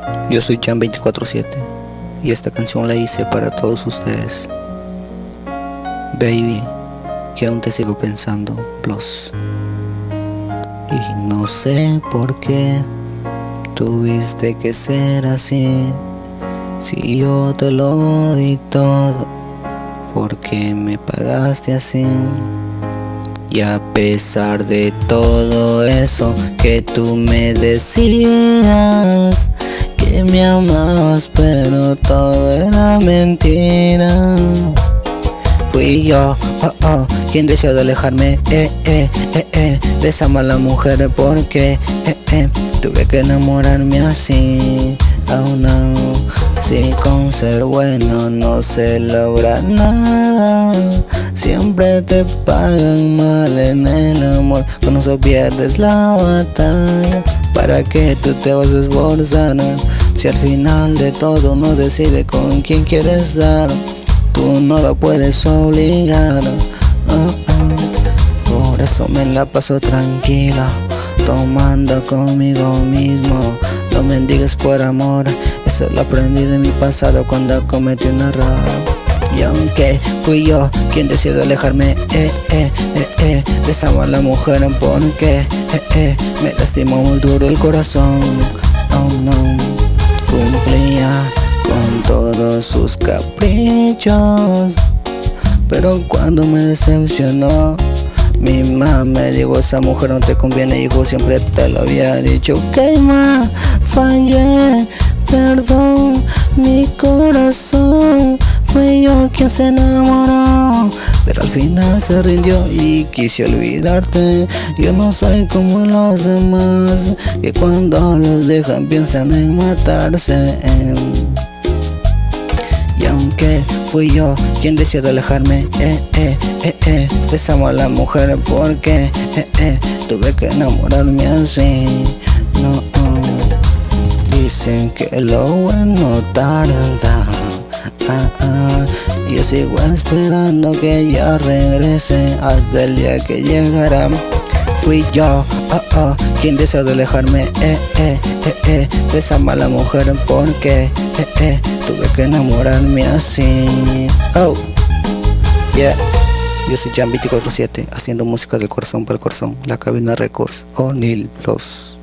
Yo soy Jan 24/7 y esta canción la hice para todos ustedes. Baby, que aún te sigo pensando, plus. Y no sé por qué tuviste que ser así. Si yo te lo di todo, ¿por qué me pagaste así? Y a pesar de todo eso que tú me decías, que me amabas, pero todo era mentira. Fui yo, quien deseó de alejarme, de esa mala mujer, porque tuve que enamorarme así. Oh no, si con ser bueno no se logra nada, siempre te pagan mal en el amor, con eso pierdes la batalla. ¿Para qué tú te vas a esforzar? Si al final de todo uno decide con quién quieres dar, tú no lo puedes obligar. Por eso me la paso tranquila, tomando conmigo mismo. No mendigues por amor, eso lo aprendí de mi pasado cuando cometí un error. Y aunque fui yo quien decidió alejarme, de esa mala mujer, porque me lastimó muy duro el corazón. Oh no, cumplía con todos sus caprichos, pero cuando me decepcionó, mi mamá me dijo: esa mujer no te conviene, hijo, siempre te lo había dicho. Que ma, fallé, perdón, mi corazón. Fui yo quien se enamoró, pero al final se rindió y quise olvidarte. Yo no soy como los demás, que cuando los dejan piensan en matarse. Y aunque fui yo quien decidió alejarme, de esa mala mujer, porque tuve que enamorarme así. No, dicen que lo bueno tarda. Yo sigo esperando que ella regrese hasta el día que llegará. Fui yo, quien deseó de alejarme, de esa mala mujer, porque tuve que enamorarme así. Oh, yeah. Yo soy Jan 24/7, haciendo música del corazón para el corazón. La Cabina Records, O'Neal Plus.